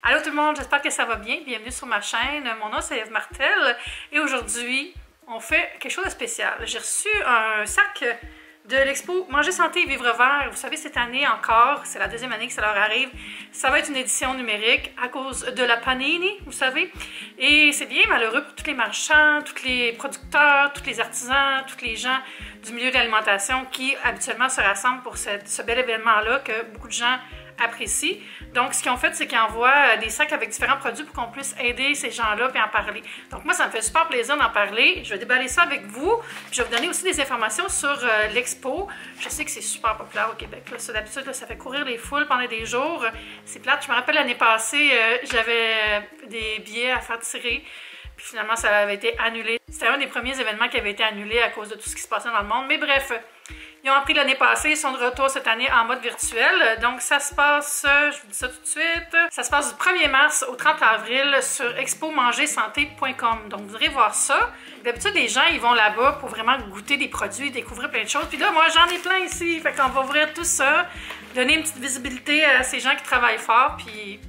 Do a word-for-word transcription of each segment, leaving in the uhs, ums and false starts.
Allô tout le monde, j'espère que ça va bien. Bienvenue sur ma chaîne. Mon nom c'est Eve Martel et aujourd'hui, on fait quelque chose de spécial. J'ai reçu un sac de l'expo Manger Santé et Vivre Vert. Vous savez, cette année encore, c'est la deuxième année que ça leur arrive. Ça va être une édition numérique à cause de la Panini, vous savez. Et c'est bien malheureux pour tous les marchands, tous les producteurs, tous les artisans, tous les gens du milieu de l'alimentation qui habituellement se rassemblent pour cette, ce bel événement-là que beaucoup de gens apprécient. Donc, ce qu'ils ont fait, c'est qu'ils envoient des sacs avec différents produits pour qu'on puisse aider ces gens-là et en parler. Donc, moi, ça me fait super plaisir d'en parler. Je vais déballer ça avec vous. Puis je vais vous donner aussi des informations sur euh, l'expo. Je sais que c'est super populaire au Québec. D'habitude, ça fait courir les foules pendant des jours. C'est plate. Je me rappelle l'année passée, euh, j'avais des billets à faire tirer. Puis finalement, ça avait été annulé. C'était un des premiers événements qui avait été annulé à cause de tout ce qui se passait dans le monde. Mais bref, ils ont appris l'année passée, ils sont de retour cette année en mode virtuel. Donc ça se passe, je vous dis ça tout de suite, ça se passe du premier mars au trente avril sur expo manger santé point com. Donc vous irez voir ça. D'habitude, les gens, ils vont là-bas pour vraiment goûter des produits, découvrir plein de choses. Puis là, moi, j'en ai plein ici. Fait qu'on va ouvrir tout ça, donner une petite visibilité à ces gens qui travaillent fort, puis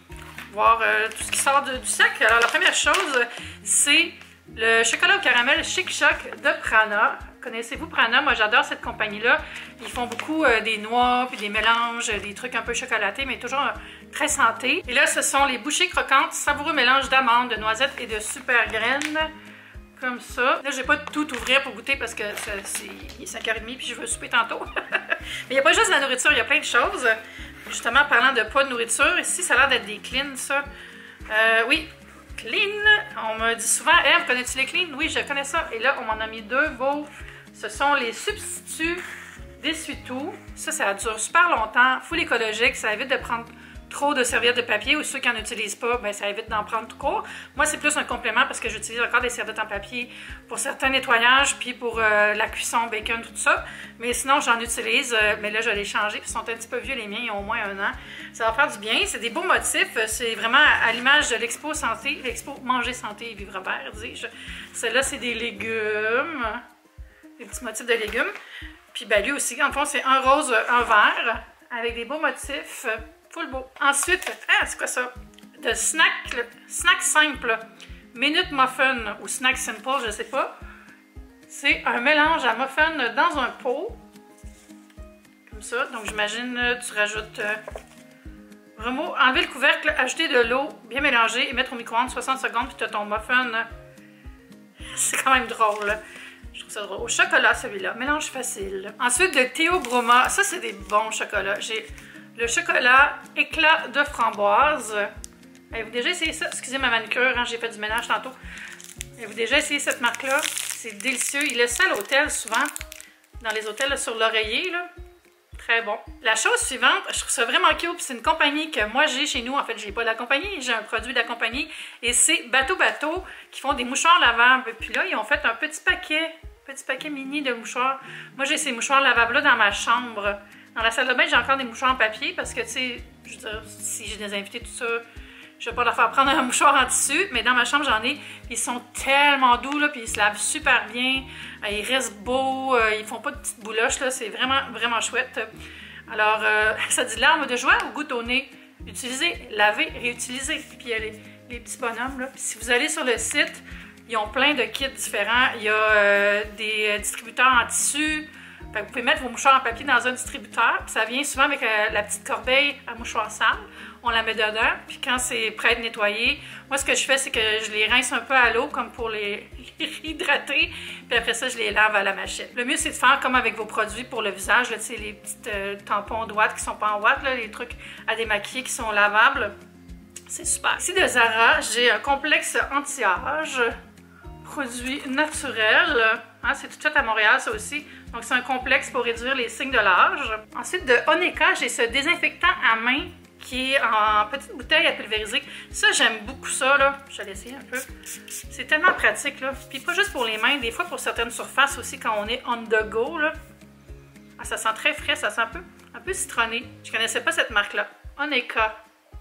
voir euh, tout ce qui sort de, du sac. Alors la première chose, c'est le chocolat au caramel Chic Choc de Prana. Connaissez-vous Prana? Moi, j'adore cette compagnie-là. Ils font beaucoup euh, des noix, puis des mélanges, des trucs un peu chocolatés, mais toujours euh, très santé. Et là, ce sont les bouchées croquantes, savoureux mélange d'amandes, de noisettes et de super graines. Comme ça. Là, je vais pas tout ouvrir pour goûter parce que c'est cinq heures trente puis je veux souper tantôt. Mais il n'y a pas juste de la nourriture, il y a plein de choses. Justement, parlant de pas de nourriture, ici, ça a l'air d'être des clean, ça. Euh, oui, clean. On me dit souvent, Eve, connais-tu les clean? Oui, je connais ça. Et là, on m'en a mis deux beaux. Ce sont les substituts d'essuie-tout. Ça, ça dure super longtemps. Full écologique, ça évite de prendre trop de serviettes de papier ou ceux qui n'en utilisent pas, ben, ça évite d'en prendre tout court. Moi, c'est plus un complément parce que j'utilise encore des serviettes en papier pour certains nettoyages puis pour euh, la cuisson, bacon, tout ça. Mais sinon, j'en utilise, euh, mais là, je l'ai changé. Ils sont un petit peu vieux, les miens, ils ont au moins un an. Ça va faire du bien. C'est des beaux motifs. C'est vraiment à l'image de l'expo santé, l'expo Manger Santé et Vivre Vert, dis-je. Celle-là, c'est des légumes. Des petits motifs de légumes. Puis ben, lui aussi, en fond, c'est un rose, un vert, avec des beaux motifs. Full beau. Ensuite, ah, c'est quoi ça? De snack, le, snack simple. Minute muffin ou snack simple, je sais pas. C'est un mélange à muffin dans un pot. Comme ça. Donc, j'imagine, tu rajoutes... Euh, remous, enlever le couvercle, ajouter de l'eau, bien mélanger et mettre au micro-ondes soixante secondes, puis tu as ton muffin. C'est quand même drôle. Je trouve ça drôle. Au chocolat, celui-là. Mélange facile. Ensuite, de Théo Broma. Ça, c'est des bons chocolats. J'ai le chocolat éclat de framboise. Avez-vous déjà essayé ça? Excusez ma manucure, hein, j'ai fait du ménage tantôt. Avez-vous déjà essayé cette marque-là? C'est délicieux. Il laisse ça à l'hôtel souvent. Dans les hôtels là, sur l'oreiller. Là. Très bon. La chose suivante, je trouve ça vraiment cute. C'est une compagnie que moi j'ai chez nous. En fait, j'ai pas de la compagnie, j'ai un produit de la compagnie. Et c'est Bateau Bateau qui font des mouchoirs lavables. Puis là, ils ont fait un petit paquet, petit paquet mini de mouchoirs. Moi, j'ai ces mouchoirs lavables-là dans ma chambre. Dans la salle de bain, j'ai encore des mouchoirs en papier parce que, tu sais, je veux dire, si j'ai des invités, tout ça, je vais pas leur faire prendre un mouchoir en tissu. Mais dans ma chambre, j'en ai. Ils sont tellement doux, là, puis ils se lavent super bien. Ils restent beaux, ils font pas de petites bouloches, là. C'est vraiment, vraiment chouette. Alors, euh, ça dit larmes de joie ou goutte au nez. Utilisez, lavez, réutilisez. Puis il y a les, les petits bonhommes, là. Puis si vous allez sur le site, ils ont plein de kits différents. Il y a euh, des distributeurs en tissu. Fait que vous pouvez mettre vos mouchoirs en papier dans un distributeur, puis ça vient souvent avec euh, la petite corbeille à mouchoirs sales. On la met dedans, puis quand c'est prêt à être nettoyé, moi ce que je fais, c'est que je les rince un peu à l'eau, comme pour les, les réhydrater, puis après ça, je les lave à la machine. Le mieux, c'est de faire comme avec vos produits pour le visage, là, les petits euh, tampons d'ouate qui sont pas en ouate, là, les trucs à démaquiller qui sont lavables. C'est super. Ici de Zara, j'ai un complexe anti-âge, produit naturel. Hein, c'est tout fait à Montréal, ça aussi. Donc, c'est un complexe pour réduire les signes de l'âge. Ensuite, de Honeka, j'ai ce désinfectant à main qui est en petite bouteille à pulvériser. Ça, j'aime beaucoup ça, là. Je vais l'essayer un peu. C'est tellement pratique, là. Puis pas juste pour les mains, des fois pour certaines surfaces aussi, quand on est on the go, là. Ah, ça sent très frais, ça sent un peu, un peu citronné. Je connaissais pas cette marque-là. Honeka.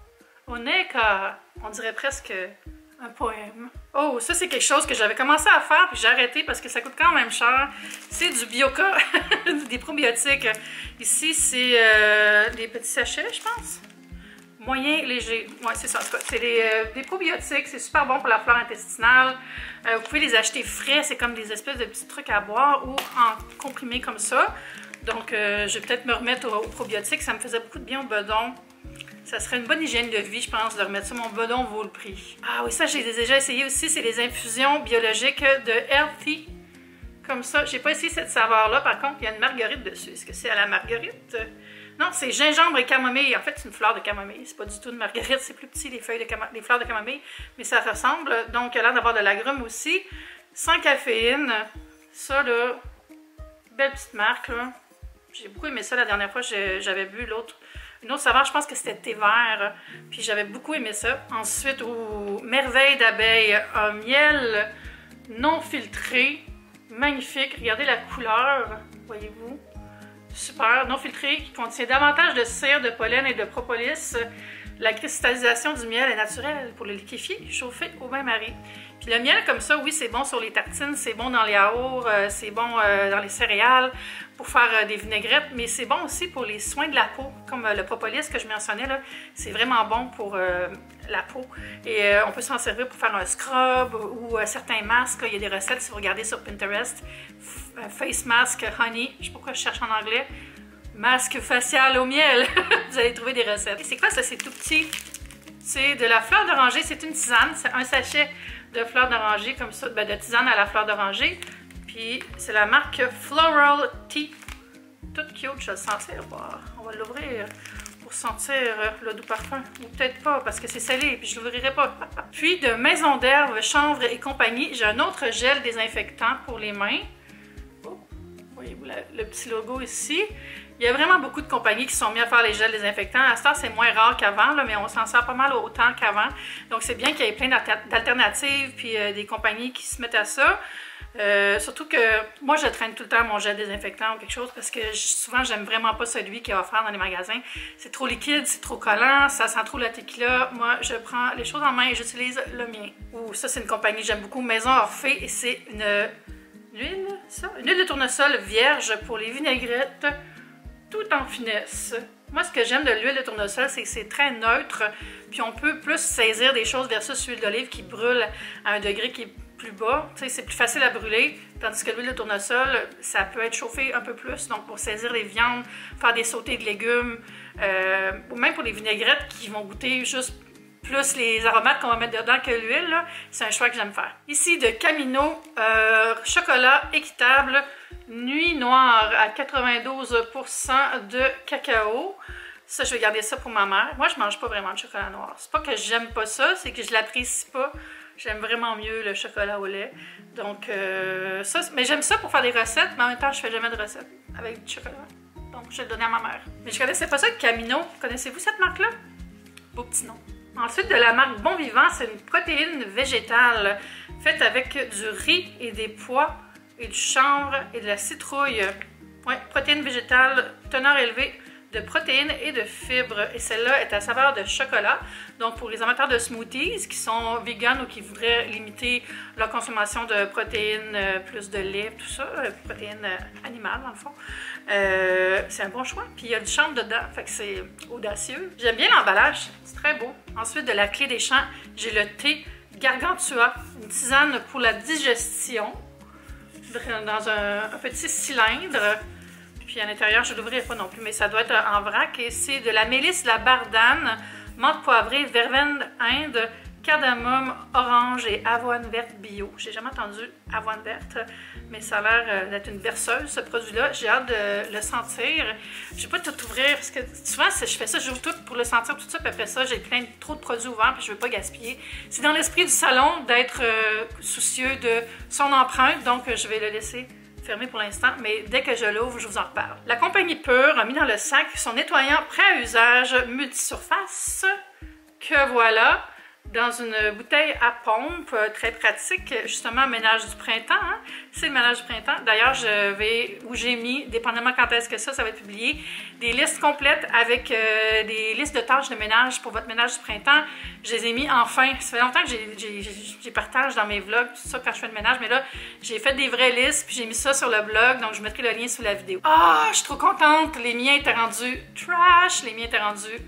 Honeka. On dirait presque un poème. Oh, ça c'est quelque chose que j'avais commencé à faire puis j'ai arrêté parce que ça coûte quand même cher. C'est du Bioca, des probiotiques. Ici, c'est euh, des petits sachets, je pense. moyen léger. Ouais, c'est ça. C'est des, euh, des probiotiques. C'est super bon pour la flore intestinale. Euh, vous pouvez les acheter frais. C'est comme des espèces de petits trucs à boire ou en comprimé comme ça. Donc, euh, je vais peut-être me remettre aux, aux probiotiques. Ça me faisait beaucoup de bien au bedon. Ça serait une bonne hygiène de vie, je pense, de remettre ça. Mon bedon vaut le prix. Ah oui, ça, j'ai déjà essayé aussi. C'est les infusions biologiques de Healthy. Comme ça. J'ai pas essayé cette saveur-là. Par contre, il y a une marguerite dessus. Est-ce que c'est à la marguerite? Non, c'est gingembre et camomille. En fait, c'est une fleur de camomille. C'est pas du tout une marguerite. C'est plus petit, les, feuilles de cam... les fleurs de camomille. Mais ça ressemble. Donc, il a l'air d'avoir de l'agrumes aussi. Sans caféine. Ça, là, belle petite marque, là. J'ai beaucoup aimé ça la dernière fois. J'avais bu l'autre. Une autre saveur, je pense que c'était thé vert. Puis j'avais beaucoup aimé ça. Ensuite, au merveille d'abeille, un miel non filtré. Magnifique. Regardez la couleur. Voyez-vous? Super. Non filtré qui contient davantage de cire, de pollen et de propolis. La cristallisation du miel est naturelle pour le liquéfier, chauffer au bain-marie. Puis le miel comme ça, oui, c'est bon sur les tartines, c'est bon dans les yaourts, euh, c'est bon euh, dans les céréales pour faire euh, des vinaigrettes, mais c'est bon aussi pour les soins de la peau, comme euh, le propolis que je mentionnais là, c'est vraiment bon pour euh, la peau. Et euh, on peut s'en servir pour faire un scrub ou euh, certains masques. Là, il y a des recettes si vous regardez sur Pinterest. F face mask honey, je sais pas pourquoi je cherche en anglais. Masque facial au miel. Vous allez trouver des recettes. C'est quoi ça? C'est tout petit. C'est de la fleur d'oranger. C'est une tisane. C'est un sachet de fleur d'oranger comme ça. Ben, de tisane à la fleur d'oranger. Puis c'est la marque Floral Tea. Toute cute. Je vais le sentir. Bon, on va l'ouvrir pour sentir le doux parfum. Ou peut-être pas parce que c'est salé. Puis je l'ouvrirai pas. Puis de Maison d'Herbe, Chanvre et compagnie. J'ai un autre gel désinfectant pour les mains. Oh, voyez-vous le petit logo ici. Il y a vraiment beaucoup de compagnies qui sont mises à faire les gels désinfectants. À ce temps, c'est moins rare qu'avant, mais on s'en sert pas mal autant qu'avant. Donc, c'est bien qu'il y ait plein d'alternatives puis euh, des compagnies qui se mettent à ça. Euh, surtout que moi, je traîne tout le temps mon gel désinfectant ou quelque chose parce que souvent, j'aime vraiment pas celui qui est offert dans les magasins. C'est trop liquide, c'est trop collant, ça sent trop la tequila. Moi, je prends les choses en main et j'utilise le mien. Ouh, ça, c'est une compagnie que j'aime beaucoup, Maison Orphée, et c'est une, une huile, ça? Une huile de tournesol vierge pour les vinaigrettes. Tout en finesse. Moi, ce que j'aime de l'huile de tournesol, c'est que c'est très neutre, puis on peut plus saisir des choses versus l'huile d'olive qui brûle à un degré qui est plus bas. Tu sais, c'est plus facile à brûler, tandis que l'huile de tournesol, ça peut être chauffé un peu plus, donc pour saisir les viandes, faire des sautés de légumes, euh, ou même pour les vinaigrettes qui vont goûter juste plus les aromates qu'on va mettre dedans que l'huile, c'est un choix que j'aime faire. Ici, de Camino, euh, chocolat équitable, nuit noire à quatre-vingt-douze pour cent de cacao. Ça, je vais garder ça pour ma mère. Moi, je mange pas vraiment de chocolat noir. C'est pas que j'aime pas ça, c'est que je l'apprécie pas. J'aime vraiment mieux le chocolat au lait. Donc, euh, ça, mais j'aime ça pour faire des recettes, mais en même temps, je fais jamais de recettes avec du chocolat. Donc, je vais le donner à ma mère. Mais je connaissais pas ça, Camino. Connaissez-vous cette marque-là? Beau petit nom. Ensuite, de la marque Bon Vivant, c'est une protéine végétale faite avec du riz et des pois et du chanvre et de la citrouille. Oui, protéine végétale, teneur élevée de protéines et de fibres. Et celle-là est à saveur de chocolat. Donc, pour les amateurs de smoothies qui sont vegan ou qui voudraient limiter leur consommation de protéines, plus de lait, tout ça, protéines animales dans le fond, euh, c'est un bon choix. Puis, il y a du chanvre dedans, fait que c'est audacieux. J'aime bien l'emballage, c'est très beau. Ensuite, de la Clé des Champs, j'ai le thé Gargantua, une tisane pour la digestion, dans un, un petit cylindre. Puis à l'intérieur, je ne l'ouvrirai pas non plus, mais ça doit être en vrac. Et c'est de la mélisse, de la bardane, menthe poivrée, verveine Inde, cardamome, orange et avoine verte bio. J'ai jamais entendu avoine verte, mais ça a l'air d'être une berceuse, ce produit-là. J'ai hâte de le sentir. Je ne vais pas tout ouvrir, parce que souvent, je fais ça, j'ouvre tout pour le sentir, tout ça, puis après ça, j'ai plein de, trop de produits ouverts, puis je ne veux pas gaspiller. C'est dans l'esprit du salon d'être euh, soucieux de son empreinte, donc je vais le laisser fermé pour l'instant, mais dès que je l'ouvre, je vous en reparle. La compagnie Pure a mis dans le sac son nettoyant prêt à usage multisurface, que voilà, dans une bouteille à pompe, très pratique, justement, ménage du printemps. Hein? C'est le ménage du printemps. D'ailleurs, je vais, où j'ai mis, dépendamment quand est-ce que ça, ça va être publié, des listes complètes avec euh, des listes de tâches de ménage pour votre ménage du printemps. Je les ai mis enfin. Ça fait longtemps que j'ai partage dans mes vlogs, tout ça, quand je fais le ménage, mais là, j'ai fait des vraies listes, puis j'ai mis ça sur le blog, donc je mettrai le lien sous la vidéo. Ah, je suis trop contente! Les miens étaient rendus trash, les miens étaient rendus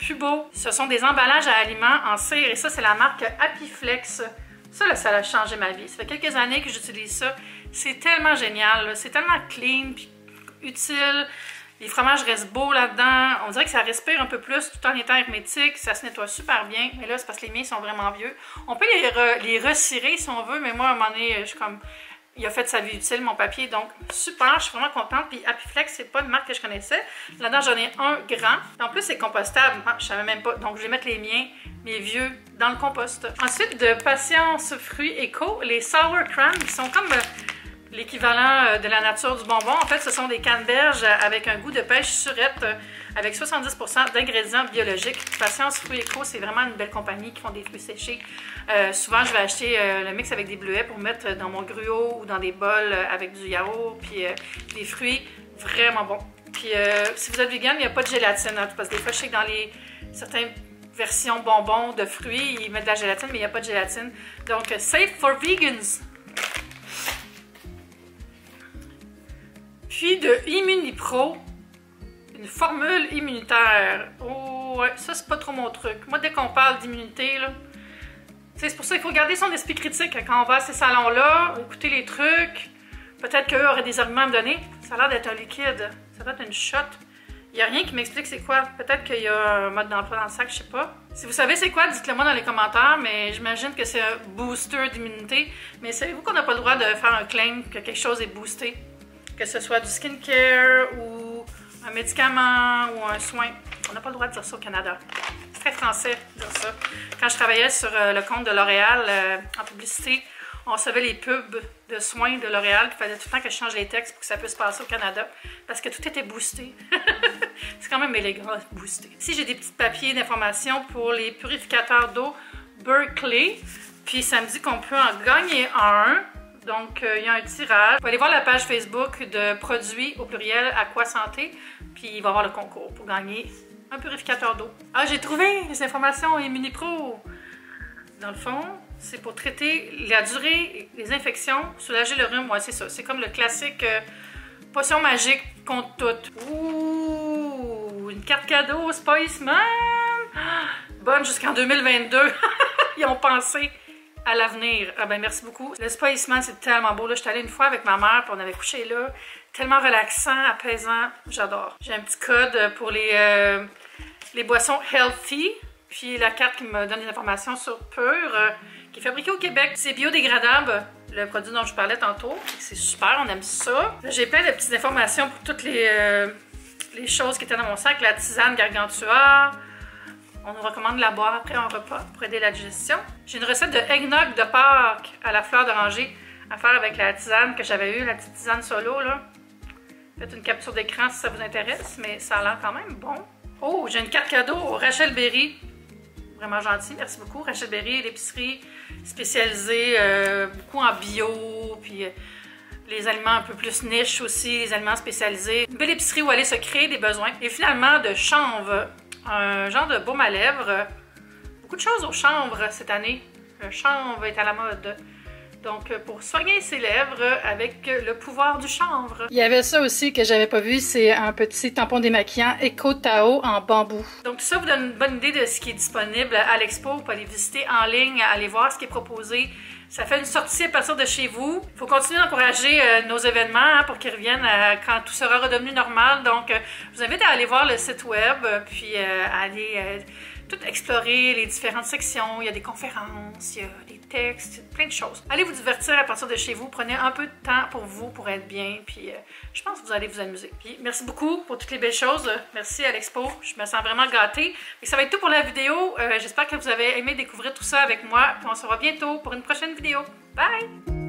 plus beau. Ce sont des emballages à aliments en cire et ça, c'est la marque Apiflex. Ça, là, ça a changé ma vie. Ça fait quelques années que j'utilise ça. C'est tellement génial. C'est tellement clean puis utile. Les fromages restent beaux là-dedans. On dirait que ça respire un peu plus tout en étant hermétique. Ça se nettoie super bien. Mais là, c'est parce que les miens sont vraiment vieux. On peut les, re, les recirer si on veut, mais moi, à un moment donné, je suis comme... Il a fait sa vie utile, mon papier. Donc, super, je suis vraiment contente. Puis Apiflex, c'est pas une marque que je connaissais. Là-dedans, j'en ai un grand. En plus, c'est compostable. Ah, je savais même pas. Donc, je vais mettre les miens, mes vieux, dans le compost. Ensuite, de Patience Fruits Éco, les Sour Crans, qui sont comme... l'équivalent de la nature du bonbon. En fait, ce sont des canneberges avec un goût de pêche surette avec soixante-dix pour cent d'ingrédients biologiques. Patience Fruits Éco, c'est vraiment une belle compagnie qui font des fruits séchés. Euh, souvent, je vais acheter euh, le mix avec des bleuets pour mettre dans mon gruau ou dans des bols avec du yaourt, puis euh, des fruits vraiment bons. Puis, euh, si vous êtes vegan, il n'y a pas de gélatine, hein, parce que des fois, je sais que dans les certaines versions bonbons de fruits, ils mettent de la gélatine, mais il n'y a pas de gélatine. Donc, safe for vegans! Puis de Immunipro, une formule immunitaire. Oh ouais, ça c'est pas trop mon truc. Moi, dès qu'on parle d'immunité, là, c'est pour ça qu'il faut garder son esprit critique quand on va à ces salons-là, écouter les trucs. Peut-être qu'eux auraient des arguments à me donner. Ça a l'air d'être un liquide, ça doit être une shot. Il n'y a rien qui m'explique c'est quoi. Peut-être qu'il y a un mode d'emploi dans le sac, je sais pas. Si vous savez c'est quoi, dites-le moi dans les commentaires, mais j'imagine que c'est un booster d'immunité. Mais savez-vous qu'on n'a pas le droit de faire un claim que quelque chose est boosté? Que ce soit du skincare ou un médicament ou un soin. On n'a pas le droit de dire ça au Canada. C'est très français de dire ça. Quand je travaillais sur euh, le compte de L'Oréal euh, en publicité, on recevait les pubs de soins de L'Oréal. Il fallait tout le temps que je change les textes pour que ça puisse passer au Canada. Parce que tout était boosté. C'est quand même élégant, boosté. Ici, j'ai des petits papiers d'information pour les purificateurs d'eau Berkeley. Puis ça me dit qu'on peut en gagner un. Donc, euh, il y a un tirage. Vous allez voir la page Facebook de produits au pluriel Aqua Santé, puis il va y avoir le concours pour gagner un purificateur d'eau. Ah, j'ai trouvé les informations Immunipro. Dans le fond, c'est pour traiter la durée des infections, soulager le rhume. Ouais, c'est ça. C'est comme le classique euh, potion magique contre tout. Ouh, une carte cadeau Spiceman. Ah, bonne jusqu'en deux mille vingt-deux. Ils ont pensé à l'avenir. Ah ben merci beaucoup. Le Spiceman, c'est tellement beau. Là, je suis allée une fois avec ma mère, puis on avait couché là. Tellement relaxant, apaisant. J'adore. J'ai un petit code pour les, euh, les boissons healthy. Puis la carte qui me donne des informations sur Pur, euh, qui est fabriquée au Québec. C'est biodégradable, le produit dont je parlais tantôt. C'est super, on aime ça. J'ai plein de petites informations pour toutes les, euh, les choses qui étaient dans mon sac. La tisane Gargantua. On nous recommande de la boire après un repas pour aider la digestion. J'ai une recette de eggnog de Pâques à la fleur d'oranger à faire avec la tisane que j'avais eue, la petite tisane solo, là. Faites une capture d'écran si ça vous intéresse, mais ça a l'air quand même bon. Oh, j'ai une carte cadeau au Rachel Berry. Vraiment gentil, merci beaucoup. Rachel Berry, l'épicerie spécialisée, euh, beaucoup en bio, puis euh, les aliments un peu plus niche aussi, les aliments spécialisés. Une belle épicerie où aller se créer des besoins. Et finalement, de chanvre. Un genre de baume à lèvres. Beaucoup de choses au chanvre cette année. Le chanvre est à la mode. Donc, pour soigner ses lèvres avec le pouvoir du chanvre. Il y avait ça aussi que j'avais pas vu, c'est un petit tampon démaquillant Eco Tao en bambou. Donc, tout ça vous donne une bonne idée de ce qui est disponible à l'expo. Vous pouvez aller visiter en ligne, aller voir ce qui est proposé. Ça fait une sortie à partir de chez vous. Il faut continuer d'encourager euh, nos événements hein, pour qu'ils reviennent euh, quand tout sera redevenu normal. Donc, euh, je vous invite à aller voir le site web, euh, puis euh, à aller euh, tout explorer les différentes sections. Il y a des conférences, il y a des textes, plein de choses. Allez vous divertir à partir de chez vous. Prenez un peu de temps pour vous, pour être bien. Puis, euh, je pense que vous allez vous amuser. Puis, merci beaucoup pour toutes les belles choses. Merci à l'expo. Je me sens vraiment gâtée. Et ça va être tout pour la vidéo. Euh, J'espère que vous avez aimé découvrir tout ça avec moi. Puis, on se revoit bientôt pour une prochaine vidéo. Bye!